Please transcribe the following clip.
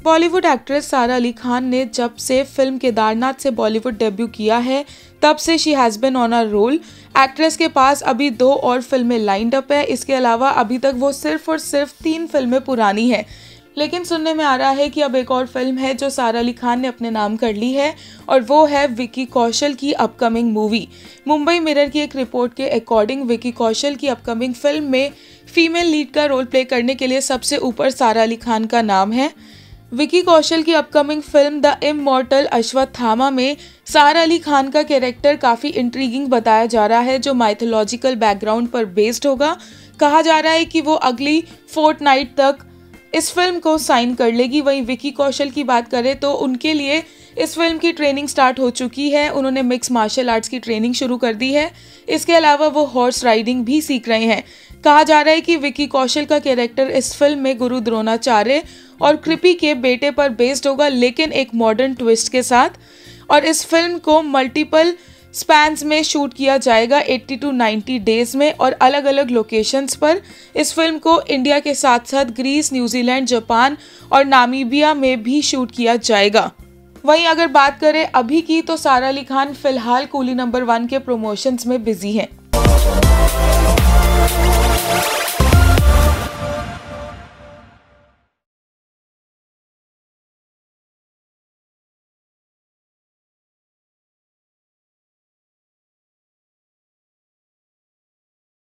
Bollywood actress सारा अली खान ने जब से फिल्म केदारनाथ से बॉलीवुड डेब्यू किया है तब से she has been on a roll. Actress के पास अभी 2 और फिल्में लाइंड अप है। इसके अलावा अभी तक वो सिर्फ और सिर्फ 3 फिल्में पुरानी है, लेकिन सुनने में आ रहा है कि अब एक और फिल्म है जो सारा अली खान ने अपने नाम कर ली है और वो है विकी कौशल की अपकमिंग मूवी। मुंबई मिरर की एक रिपोर्ट के अकॉर्डिंग विकी कौशल की अपकमिंग फिल्म में फीमेल लीड का रोल प्ले करने के लिए सबसे ऊपर सारा अली खान का नाम है। विकी कौशल की upcoming film the immortal Ashwatthama में सारा अली खान का कैरेक्टर काफ़ी इंट्रीगिंग बताया जा रहा है, जो माइथोलॉजिकल बैकग्राउंड पर बेस्ड होगा। कहा जा रहा है कि वो अगली फोर्टनाइट तक इस फिल्म को साइन कर लेगी। वहीं विकी कौशल की बात करें तो उनके लिए इस फिल्म की ट्रेनिंग स्टार्ट हो चुकी है। उन्होंने मिक्स मार्शल आर्ट्स की ट्रेनिंग शुरू कर दी है। इसके अलावा वो हॉर्स राइडिंग भी सीख रहे हैं। कहा जा रहा है कि विकी कौशल का कैरेक्टर इस फिल्म में गुरु द्रोणाचार्य और कृपी के बेटे पर बेस्ड होगा, लेकिन एक मॉडर्न ट्विस्ट के साथ। और इस फिल्म को मल्टीपल स्पैन्स में शूट किया जाएगा 80 to 90 डेज में और अलग अलग लोकेशंस पर। इस फिल्म को इंडिया के साथ साथ ग्रीस, न्यूजीलैंड, जापान और नामीबिया में भी शूट किया जाएगा। वहीं अगर बात करें अभी की तो सारा अली खान फिलहाल कूली नंबर 1 के प्रमोशंस में बिजी हैं।